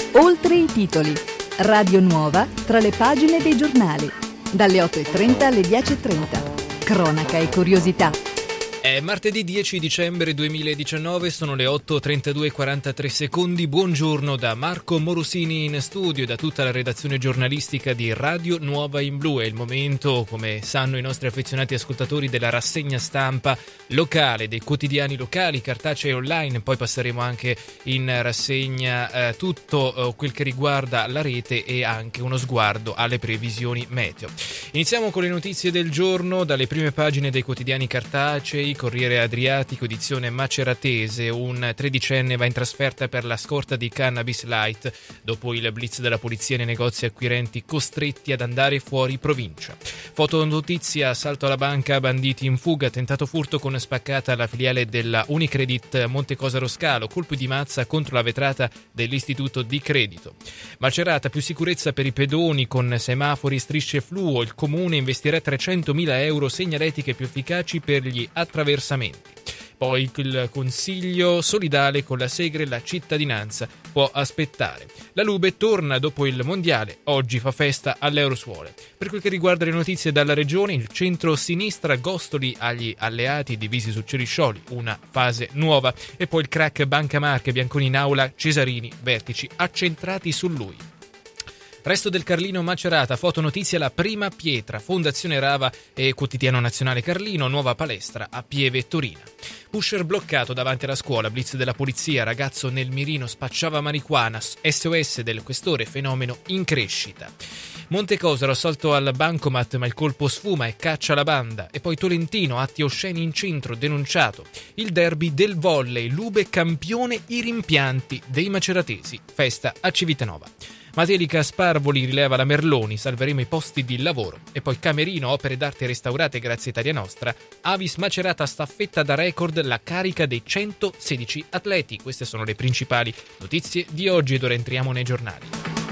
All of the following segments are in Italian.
Oltre i titoli. Radio Nuova tra le pagine dei giornali. Dalle 8:30 alle 10:30. Cronaca e curiosità. È martedì 10 dicembre 2019, sono le 8:32:43. Buongiorno da Marco Morosini in studio e da tutta la redazione giornalistica di Radio Nuova in Blu. È il momento, come sanno i nostri affezionati ascoltatori, della rassegna stampa locale, dei quotidiani locali, cartacei e online. Poi passeremo anche in rassegna tutto quel che riguarda la rete e anche uno sguardo alle previsioni meteo. Iniziamo con le notizie del giorno dalle prime pagine dei quotidiani cartacei. Corriere Adriatico, edizione maceratese, un tredicenne va in trasferta per la scorta di cannabis light dopo il blitz della polizia nei negozi acquirenti costretti ad andare fuori provincia. Fotonotizia, assalto alla banca, banditi in fuga, tentato furto con spaccata alla filiale della Unicredit Montecosaro Scalo, colpi di mazza contro la vetrata dell'istituto di credito. Macerata, più sicurezza per i pedoni con semafori, strisce fluo, il comune investirà 300.000 euro, segnaletiche più efficaci per gli attraversamenti. Poi il consiglio solidale con la Segre, la cittadinanza può aspettare. La Lube torna dopo il mondiale, oggi fa festa all'Eurosuole. Per quel che riguarda le notizie dalla regione, il centro-sinistra, Gostoli agli alleati divisi su Ceriscioli, una fase nuova. E poi il crack Banca Marche, Bianconi in aula, Cesarini, vertici accentrati su lui. Resto del Carlino Macerata, fotonotizia la prima pietra, Fondazione Rava e Quotidiano Nazionale Carlino, nuova palestra a Pieve Torina. Pusher bloccato davanti alla scuola, blitz della polizia, ragazzo nel mirino spacciava marijuana, SOS del questore, fenomeno in crescita. Montecosaro, assalto al bancomat ma il colpo sfuma e caccia la banda. E poi Tolentino, atti osceni in centro, denunciato. Il derby del volley, Lube campione, i rimpianti dei maceratesi, festa a Civitanova. Matelica, Sparvoli rileva la Merloni, salveremo i posti di lavoro. E poi Camerino, opere d'arte restaurate grazie a Italia Nostra. Avis Macerata, staffetta da record, la carica dei 116 atleti. Queste sono le principali notizie di oggi ed ora entriamo nei giornali.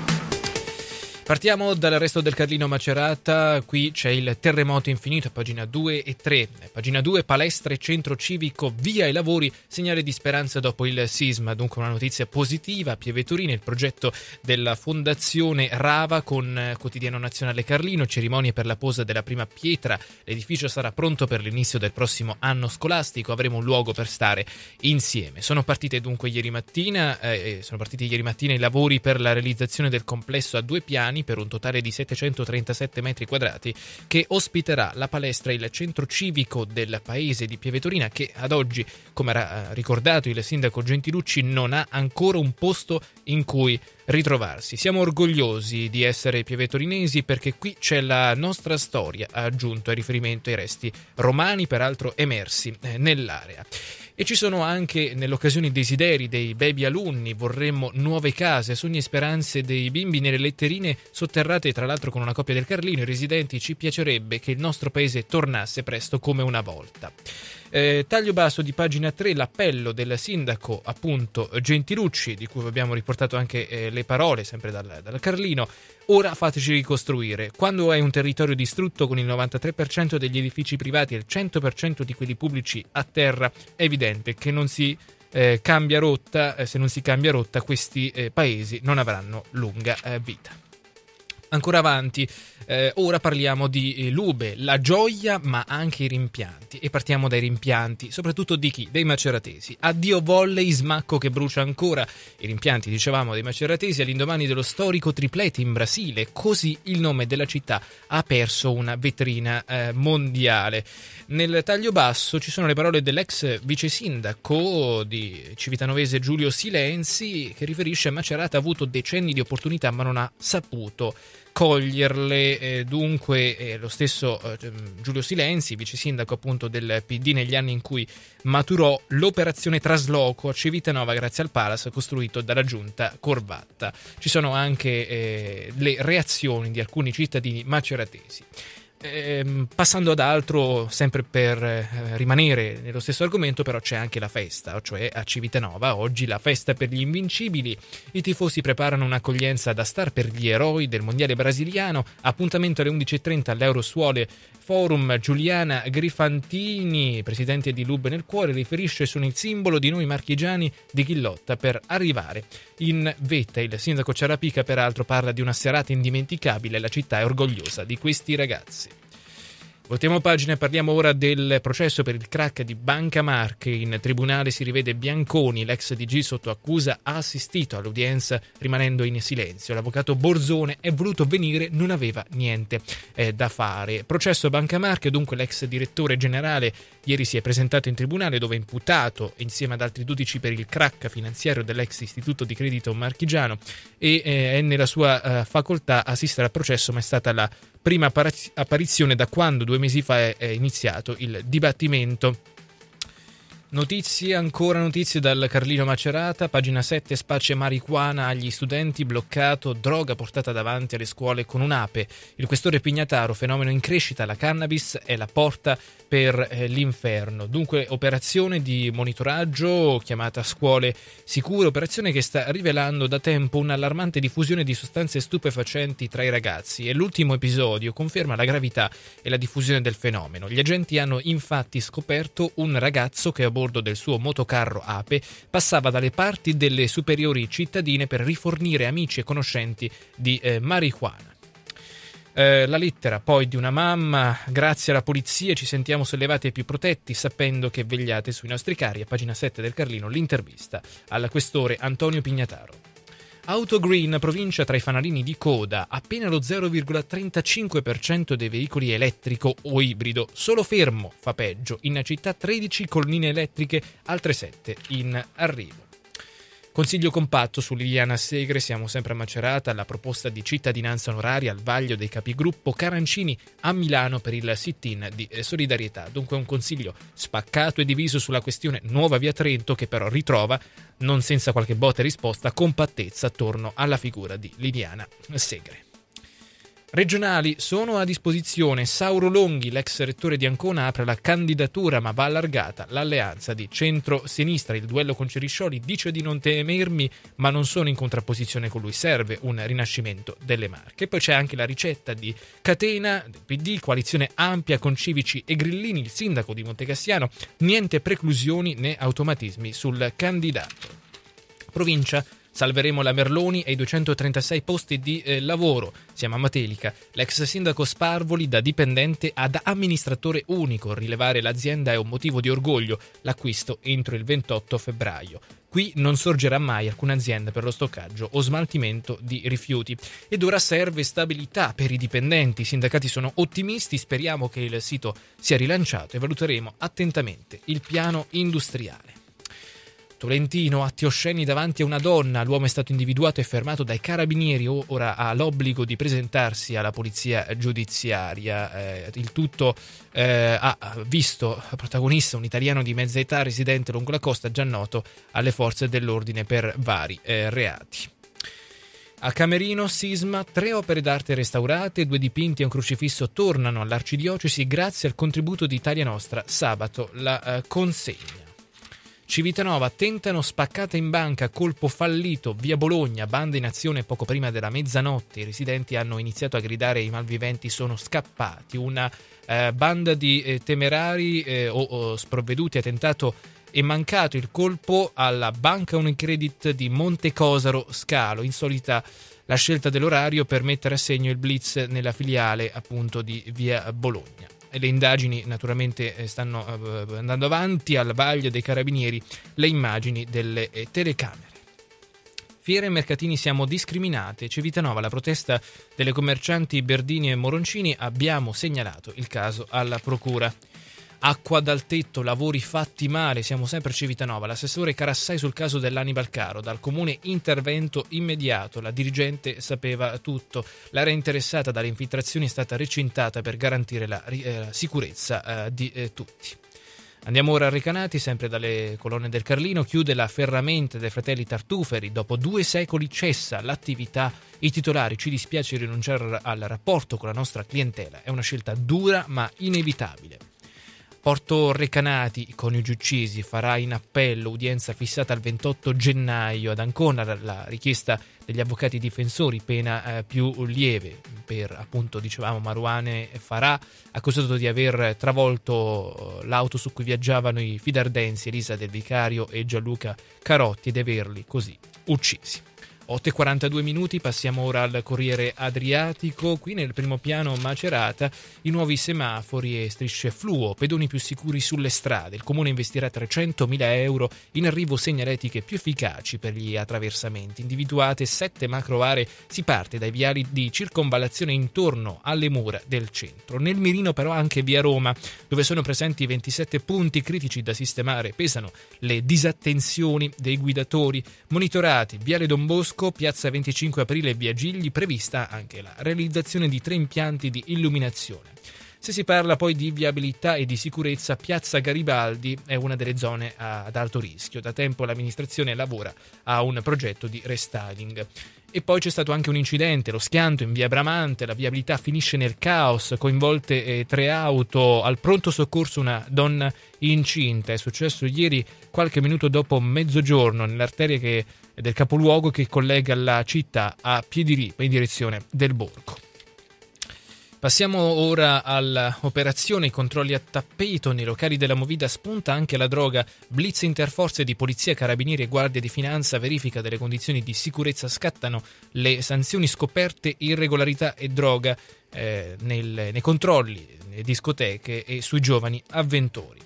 Partiamo dal resto del Carlino Macerata, qui c'è il terremoto infinito, pagina 2 e 3. Pagina 2, palestre, centro civico, via ai lavori, segnale di speranza dopo il sisma. Dunque una notizia positiva, Pieve Torino, il progetto della Fondazione Rava con Quotidiano Nazionale Carlino, cerimonie per la posa della prima pietra, l'edificio sarà pronto per l'inizio del prossimo anno scolastico, avremo un luogo per stare insieme. Sono partiti ieri mattina i lavori per la realizzazione del complesso a 2 piani, per un totale di 737 metri quadrati, che ospiterà la palestra e il centro civico del paese di Pieve Torina, che ad oggi, come ha ricordato il sindaco Gentilucci, non ha ancora un posto in cui ritrovarsi. Siamo orgogliosi di essere pievetorinesi perché qui c'è la nostra storia, ha aggiunto, a riferimento ai resti romani peraltro emersi nell'area. E ci sono anche nell'occasione i desideri dei baby alunni, vorremmo nuove case, sogni e speranze dei bimbi nelle letterine sotterrate tra l'altro con una copia del Carlino. I residenti, ci piacerebbe che il nostro paese tornasse presto come una volta. Taglio basso di pagina 3, l'appello del sindaco appunto Gentilucci, di cui abbiamo riportato anche le parole sempre dal Carlino. Ora fateci ricostruire. Quando hai un territorio distrutto con il 93% degli edifici privati e il 100% di quelli pubblici a terra, è evidente che non si cambia rotta. Se non si cambia rotta, questi paesi non avranno lunga vita. Ancora avanti, ora parliamo di Lube, la gioia ma anche i rimpianti, e partiamo dai rimpianti, soprattutto di chi? Dei maceratesi. Addio volley, smacco che brucia ancora. I rimpianti, dicevamo, dei maceratesi all'indomani dello storico triplete in Brasile, così il nome della città ha perso una vetrina mondiale. Nel taglio basso ci sono le parole dell'ex vice sindaco di Civitanovese Giulio Silenzi, che riferisce: Macerata ha avuto decenni di opportunità ma non ha saputo coglierle. Dunque lo stesso Giulio Silenzi, vice sindaco appunto del PD negli anni in cui maturò l'operazione trasloco a Civitanova grazie al Palace costruito dalla giunta Corvatta. Ci sono anche le reazioni di alcuni cittadini maceratesi. Passando ad altro, sempre per rimanere nello stesso argomento, però c'è anche la festa, cioè a Civitanova oggi la festa per gli invincibili. I tifosi preparano un'accoglienza da star per gli eroi del mondiale brasiliano. Appuntamento alle 11:30 all'Eurosuole Forum. Giuliana Grifantini, presidente di Lube nel Cuore, riferisce: sono il simbolo di noi marchigiani di chi lotta per arrivare in vetta. Il sindaco Ciarapica peraltro parla di una serata indimenticabile, la città è orgogliosa di questi ragazzi. Voltiamo pagina e parliamo ora del processo per il crack di Banca Marche. In tribunale si rivede Bianconi, l'ex DG sotto accusa, ha assistito all'udienza rimanendo in silenzio. L'avvocato Borzone è voluto venire, non aveva niente da fare. Processo Banca Marche, dunque l'ex direttore generale ieri si è presentato in tribunale dove è imputato insieme ad altri 12 per il crack finanziario dell'ex istituto di credito marchigiano e è nella sua facoltà assistere al processo, ma è stata la prima apparizione da quando 2 mesi fa è iniziato il dibattimento. Notizie dal Carlino Macerata, pagina 7, spaccia marijuana agli studenti, bloccato, droga portata davanti alle scuole con un'ape. Il questore Pignataro, fenomeno in crescita, la cannabis è la porta per l'inferno. Dunque operazione di monitoraggio chiamata Scuole Sicure, operazione che sta rivelando da tempo un'allarmante diffusione di sostanze stupefacenti tra i ragazzi e l'ultimo episodio conferma la gravità e la diffusione del fenomeno. Gli agenti hanno infatti scoperto un ragazzo che a bordo del suo motocarro Ape passava dalle parti delle superiori cittadine per rifornire amici e conoscenti di marijuana. La lettera poi di una mamma: grazie alla polizia ci sentiamo sollevati e più protetti sapendo che vegliate sui nostri cari. A pagina 7 del Carlino l'intervista al questore Antonio Pignataro. Autogreen, provincia tra i fanalini di coda, appena lo 0,35% dei veicoli elettrico o ibrido, solo Fermo fa peggio, in città 13 colonnine elettriche, altre 7 in arrivo. Consiglio compatto su Liliana Segre, siamo sempre a Macerata, la proposta di cittadinanza onoraria al vaglio dei capigruppo Carancini a Milano per il sit-in di solidarietà. Dunque un consiglio spaccato e diviso sulla questione Nuova Via Trento che però ritrova, non senza qualche botta e risposta, compattezza attorno alla figura di Liliana Segre. Regionali sono a disposizione. Sauro Longhi, l'ex rettore di Ancona, apre la candidatura ma va allargata l'alleanza di centro-sinistra. Il duello con Ceriscioli: dice di non temermi ma non sono in contrapposizione con lui, serve un rinascimento delle Marche. Poi c'è anche la ricetta di Catena del PD, coalizione ampia con Civici e Grillini, il sindaco di Montecassiano: niente preclusioni né automatismi sul candidato. Provincia: salveremo la Merloni e i 236 posti di lavoro. Siamo a Matelica. L'ex sindaco Sparvoli da dipendente ad amministratore unico. Rilevare l'azienda è un motivo di orgoglio. L'acquisto entro il 28 febbraio. Qui non sorgerà mai alcuna azienda per lo stoccaggio o smaltimento di rifiuti. Ed ora serve stabilità per i dipendenti. I sindacati sono ottimisti, speriamo che il sito sia rilanciato e valuteremo attentamente il piano industriale. Tolentino, atti osceni davanti a una donna, l'uomo è stato individuato e fermato dai carabinieri, ora ha l'obbligo di presentarsi alla polizia giudiziaria. Il tutto ha visto protagonista un italiano di mezza età residente lungo la costa, già noto alle forze dell'ordine per vari reati. A Camerino, sisma, 3 opere d'arte restaurate, 2 dipinti e un crocifisso tornano all'arcidiocesi grazie al contributo di Italia Nostra. Sabato la consegna. Civitanova, tentano spaccata in banca, colpo fallito, via Bologna, banda in azione poco prima della mezzanotte. I residenti hanno iniziato a gridare, i malviventi sono scappati. Una banda di temerari o sprovveduti ha tentato e mancato il colpo alla banca Unicredit di Montecosaro Scalo. Insolita la scelta dell'orario per mettere a segno il blitz nella filiale appunto di via Bologna. Le indagini naturalmente stanno andando avanti. Al vaglio dei carabinieri le immagini delle telecamere. Fiere e mercatini siamo discriminate. Civitanova, la protesta delle commercianti Berdini e Moroncini, abbiamo segnalato il caso alla procura. Acqua dal tetto, lavori fatti male, siamo sempre a Civitanova. L'assessore Carassai sul caso dell'Anibal Caro, dal comune intervento immediato, la dirigente sapeva tutto. L'area interessata dalle infiltrazioni è stata recintata per garantire la sicurezza di tutti. Andiamo ora a Recanati, sempre dalle colonne del Carlino. Chiude la Ferramenta dei fratelli Tartuferi. Dopo 2 secoli cessa l'attività. I titolari: ci dispiace rinunciare al rapporto con la nostra clientela. È una scelta dura ma inevitabile. Porto Recanati, coniugi uccisi, farà in appello, udienza fissata al 28 gennaio. Ad Ancona la richiesta degli avvocati difensori, pena più lieve per, appunto, dicevamo, Marouane Farah, accusato di aver travolto l'auto su cui viaggiavano i fidardensi Elisa Del Vicario e Gianluca Carotti ed averli così uccisi. 8:42, passiamo ora al Corriere Adriatico. Qui nel primo piano Macerata, i nuovi semafori e strisce fluo, pedoni più sicuri sulle strade. Il comune investirà 300.000 euro in arrivo segnaletiche più efficaci per gli attraversamenti. Individuate 7 macro aree, si parte dai viali di circonvallazione intorno alle mura del centro. Nel mirino però anche via Roma, dove sono presenti 27 punti critici da sistemare. Pesano le disattenzioni dei guidatori. Monitorati viale Don Bosco, piazza 25 aprile e via Gigli, prevista anche la realizzazione di 3 impianti di illuminazione. Se si parla poi di viabilità e di sicurezza, piazza Garibaldi è una delle zone ad alto rischio. Da tempo l'amministrazione lavora a un progetto di restyling. E poi c'è stato anche un incidente, lo schianto in via Bramante, la viabilità finisce nel caos, coinvolte 3 auto, al pronto soccorso una donna incinta. È successo ieri, qualche minuto dopo mezzogiorno, nell'arteria del capoluogo che collega la città a Piediripa in direzione del Borgo. Passiamo ora all'operazione, i controlli a tappeto nei locali della Movida, spunta anche la droga, blitz interforze di polizia, carabinieri e guardia di finanza, verifica delle condizioni di sicurezza, scattano le sanzioni, scoperte irregolarità e droga nei controlli, nelle discoteche e sui giovani avventori.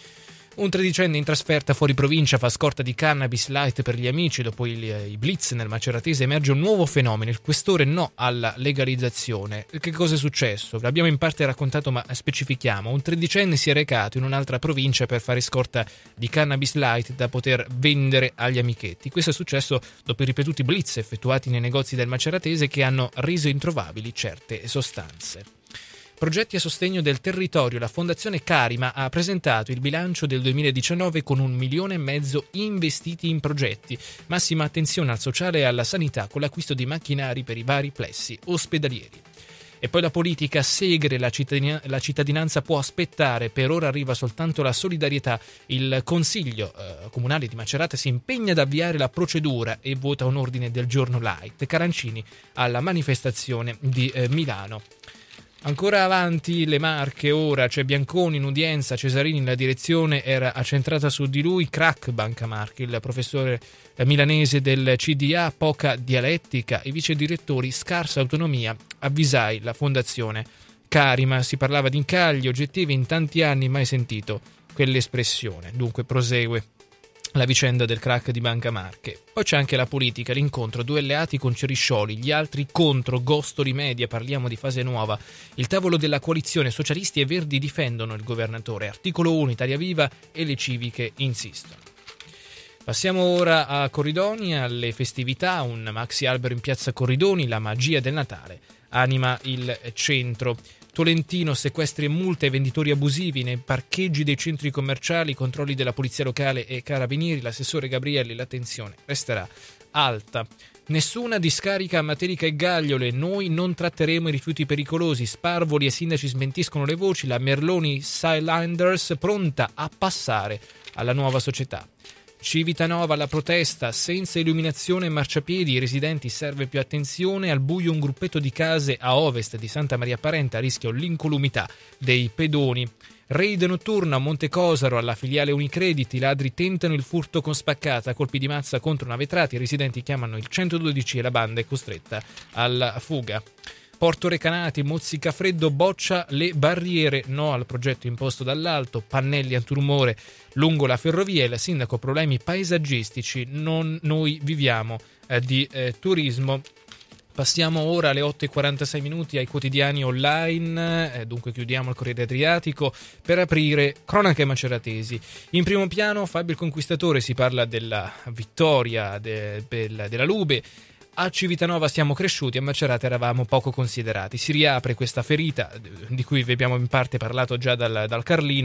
Un tredicenne in trasferta fuori provincia fa scorta di cannabis light per gli amici. Dopo i blitz nel maceratese emerge un nuovo fenomeno, il questore no alla legalizzazione. Che cosa è successo? L'abbiamo in parte raccontato, ma specifichiamo. Un tredicenne si è recato in un'altra provincia per fare scorta di cannabis light da poter vendere agli amichetti. Questo è successo dopo i ripetuti blitz effettuati nei negozi del maceratese che hanno reso introvabili certe sostanze. Progetti a sostegno del territorio. La Fondazione Carima ha presentato il bilancio del 2019 con 1,5 milioni investiti in progetti. Massima attenzione al sociale e alla sanità con l'acquisto di macchinari per i vari plessi ospedalieri. E poi la politica, Segre, la cittadinanza può aspettare, per ora arriva soltanto la solidarietà. Il Consiglio Comunale di Macerata si impegna ad avviare la procedura e vota un ordine del giorno light. Carancini alla manifestazione di Milano. Ancora avanti le Marche, ora c'è Bianconi in udienza, Cesarini la direzione era accentrata su di lui, crack Banca Marche, il professore milanese del CDA, poca dialettica, i vice direttori scarsa autonomia, avvisai la fondazione Carima, si parlava di incagli oggettivi, in tanti anni mai sentito quell'espressione, dunque prosegue la vicenda del crack di Banca Marche. Poi c'è anche la politica, l'incontro, 2 alleati con Ceriscioli, gli altri contro, Gostori Media, parliamo di fase nuova. Il tavolo della coalizione, socialisti e verdi difendono il governatore, articolo 1, Italia Viva e le civiche insistono. Passiamo ora a Corridoni, alle festività, un maxi albero in piazza Corridoni, la magia del Natale anima il centro. Tolentino, sequestri e multe ai venditori abusivi nei parcheggi dei centri commerciali, controlli della polizia locale e carabinieri, l'assessore Gabrielli, l'attenzione resterà alta. Nessuna discarica a Materica e Gagliole, noi non tratteremo i rifiuti pericolosi, Sparvoli e sindaci smentiscono le voci, la Merloni Silanders pronta a passare alla nuova società. Civitanova alla protesta, senza illuminazione e marciapiedi, i residenti serve più attenzione, al buio un gruppetto di case a ovest di Santa Maria Parenta a rischio l'incolumità dei pedoni. Raid notturna a Montecosaro alla filiale Unicredit, i ladri tentano il furto con spaccata, colpi di mazza contro una vetrata, i residenti chiamano il 112 e la banda è costretta alla fuga. Porto Recanati, Mozzicafreddo boccia le barriere, no al progetto imposto dall'alto, pannelli antirumore lungo la ferrovia, il sindaco problemi paesaggistici, noi viviamo di turismo. Passiamo ora alle 8:46 ai quotidiani online, dunque chiudiamo il Corriere Adriatico per aprire cronache maceratesi. In primo piano Fabio il Conquistatore, si parla della vittoria della Lube. A Civitanova siamo cresciuti, a Macerata eravamo poco considerati. Si riapre questa ferita di cui vi abbiamo in parte parlato già dal Carlino.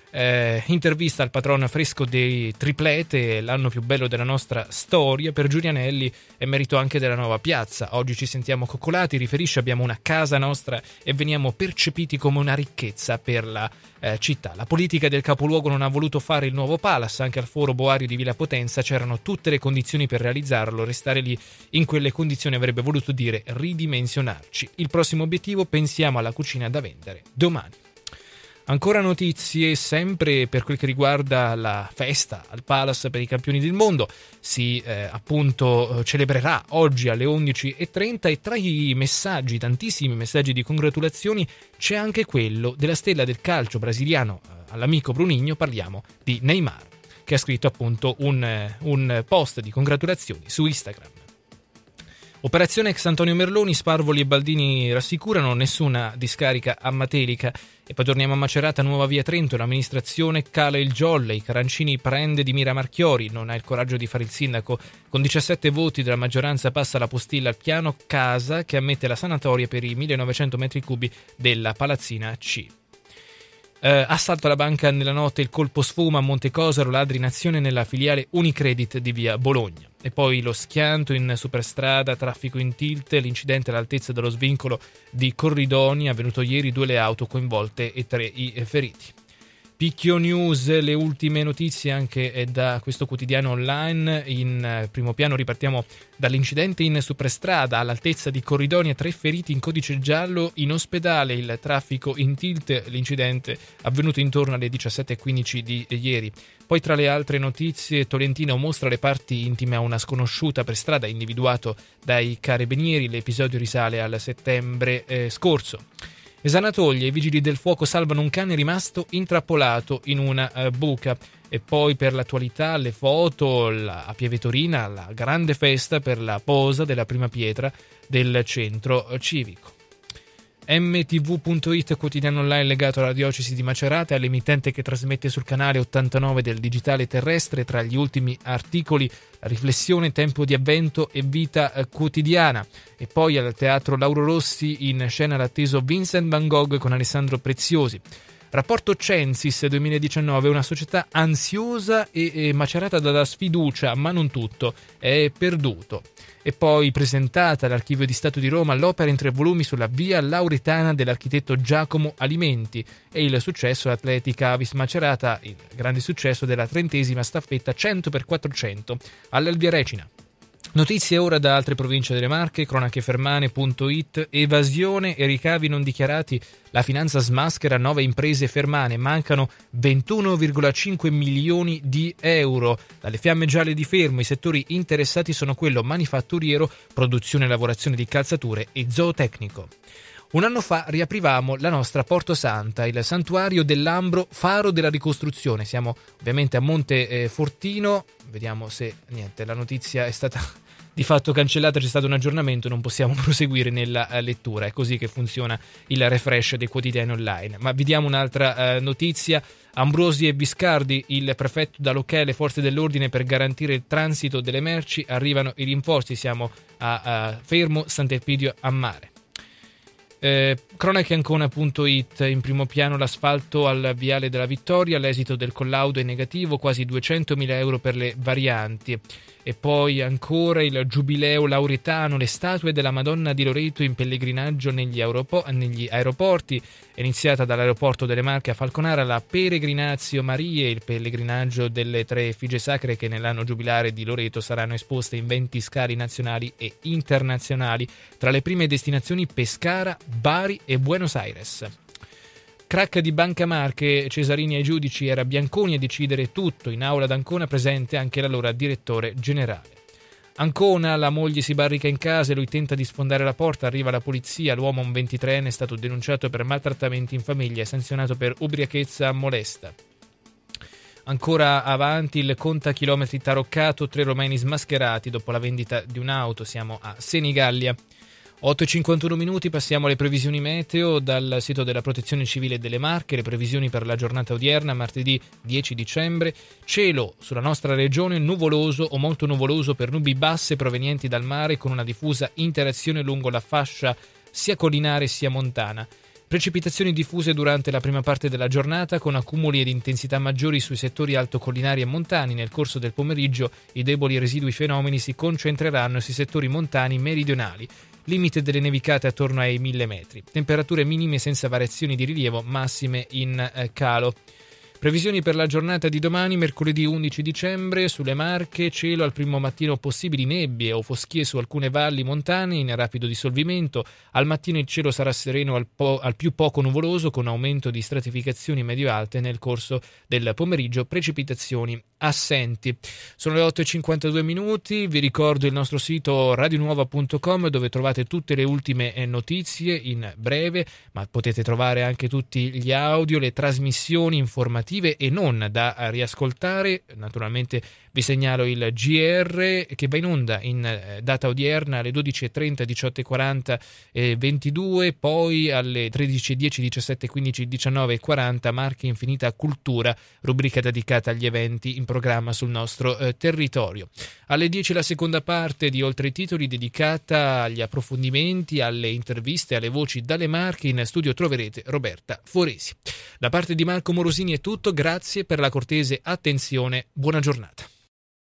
intervista al patron fresco dei triplete, l'anno più bello della nostra storia. Per Giulianelli è merito anche della nuova piazza. Oggi ci sentiamo coccolati, riferisce, abbiamo una casa nostra e veniamo percepiti come una ricchezza per la città. La politica del capoluogo non ha voluto fare il nuovo Palace, anche al foro Boario di Villa Potenza c'erano tutte le condizioni per realizzarlo. Restare lì in quelle condizioni avrebbe voluto dire ridimensionarci. Il prossimo obiettivo, pensiamo alla cucina da vendere domani. Ancora notizie, sempre per quel che riguarda la festa al Palace per i campioni del mondo. Si celebrerà oggi alle 11:30 e tra i messaggi, tantissimi messaggi di congratulazioni, c'è anche quello della stella del calcio brasiliano all'amico Brunigno. Parliamo di Neymar, che ha scritto appunto un post di congratulazioni su Instagram. Operazione ex Antonio Merloni, Sparvoli e Baldini rassicurano, nessuna discarica a Matelica. E poi torniamo a Macerata, nuova via Trento, l'amministrazione cala il Jolley, Carancini prende di mira Marchiori, non ha il coraggio di fare il sindaco. Con 17 voti della maggioranza passa la postilla al piano casa che ammette la sanatoria per i 1900 metri cubi della Palazzina C. Assalto alla banca nella notte, il colpo sfuma a Montecosaro, ladri in azione nella filiale Unicredit di via Bologna. E poi lo schianto in superstrada, traffico in tilt, l'incidente all'altezza dello svincolo di Corridoni, avvenuto ieri, 2 le auto coinvolte e 3 i feriti. Picchio News, le ultime notizie anche da questo quotidiano online. In primo piano ripartiamo dall'incidente in superstrada all'altezza di Corridonia, 3 feriti in codice giallo, in ospedale il traffico in tilt, l'incidente avvenuto intorno alle 17:15 di ieri. Poi tra le altre notizie, Tolentino mostra le parti intime a una sconosciuta per strada, individuato dai carabinieri, l'episodio risale al settembre scorso. Sanatolia, i vigili del fuoco salvano un cane rimasto intrappolato in una buca. E poi per l'attualità le foto, a Pieve Torina, la grande festa per la posa della prima pietra del centro civico. MTV.it, quotidiano online legato alla diocesi di Macerata e all'emittente che trasmette sul canale 89 del digitale terrestre. Tra gli ultimi articoli, riflessione, tempo di avvento e vita quotidiana. E poi al teatro Lauro Rossi, in scena l'atteso Vincent Van Gogh con Alessandro Preziosi. Rapporto Censis 2019, una società ansiosa e macerata dalla sfiducia, ma non tutto è perduto. E poi presentata all'Archivio di Stato di Roma l'opera in 3 volumi sulla via lauretana dell'architetto Giacomo Alimenti e il successo Atletica Avis Macerata, il grande successo della 30ª staffetta 100x400 all'Elvia Recina. Notizie ora da altre province delle Marche, cronachefermane.it, evasione e ricavi non dichiarati, la finanza smaschera 9 imprese fermane, mancano 21,5 milioni di euro. Dalle fiamme gialle di Fermo i settori interessati sono quello manifatturiero, produzione e lavorazione di calzature e zootecnico. Un anno fa riaprivamo la nostra Porto Santa, il santuario dell'Ambro, faro della ricostruzione. Siamo ovviamente a Monte Fortino, vediamo se la notizia è stata di fatto cancellata, c'è stato un aggiornamento, non possiamo proseguire nella lettura, è così che funziona il refresh dei quotidiani online. Ma vediamo un'altra notizia. Ambrosi e Viscardi, il prefetto da Locche, le forze dell'ordine per garantire il transito delle merci, arrivano i rinforzi, siamo a Fermo, Sant'Elpidio a Mare. Cronacheancona.it, in primo piano l'asfalto al viale della Vittoria, l'esito del collaudo è negativo, quasi 200.000 euro per le varianti. E poi ancora il giubileo lauretano, le statue della Madonna di Loreto in pellegrinaggio negli aeroporti. È iniziata dall'aeroporto delle Marche a Falconara la Peregrinatio Mariae, il pellegrinaggio delle 3 effigie sacre che nell'anno giubilare di Loreto saranno esposte in 20 scali nazionali e internazionali. Tra le prime destinazioni Pescara, Bari e Buenos Aires. Crack di Banca Marche, Cesarini ai giudici, era Bianconi a decidere tutto, in aula d'Ancona presente anche l'allora direttore generale. Ancona, la moglie si barrica in casa e lui tenta di sfondare la porta, arriva la polizia, l'uomo, un 23enne, è stato denunciato per maltrattamenti in famiglia e sanzionato per ubriachezza molesta. Ancora avanti il contachilometri taroccato, 3 romeni smascherati dopo la vendita di un'auto, siamo a Senigallia. 8:51, passiamo alle previsioni meteo dal sito della Protezione Civile delle Marche. Le previsioni per la giornata odierna, martedì 10 dicembre. Cielo sulla nostra regione nuvoloso o molto nuvoloso per nubi basse provenienti dal mare con una diffusa interazione lungo la fascia sia collinare sia montana. Precipitazioni diffuse durante la prima parte della giornata con accumuli ed intensità maggiori sui settori altocollinari e montani. Nel corso del pomeriggio i deboli residui fenomeni si concentreranno sui settori montani meridionali. Limite delle nevicate attorno ai 1000 metri. Temperature minime senza variazioni di rilievo, massime in calo. Previsioni per la giornata di domani, mercoledì 11 dicembre, sulle Marche, cielo al primo mattino possibili nebbie o foschie su alcune valli montane in rapido dissolvimento. Al mattino il cielo sarà sereno al più poco nuvoloso con aumento di stratificazioni medio-alte nel corso del pomeriggio, precipitazioni assenti. Sono le 8:52 minuti, vi ricordo il nostro sito radionuova.com dove trovate tutte le ultime notizie in breve, ma potete trovare anche tutti gli audio, le trasmissioni informative e non da riascoltare. Naturalmente vi segnalo il GR che va in onda in data odierna alle 12:30, 18:40 e 22, poi alle 13:10, 17:15, 19:40 Marche Infinita Cultura, rubrica dedicata agli eventi in programma sul nostro territorio. Alle 10 la seconda parte di Oltre i titoli dedicata agli approfondimenti, alle interviste, alle voci dalle Marche. In studio troverete Roberta Foresi. Da parte di Marco Morosini è tutto, grazie per la cortese attenzione, buona giornata.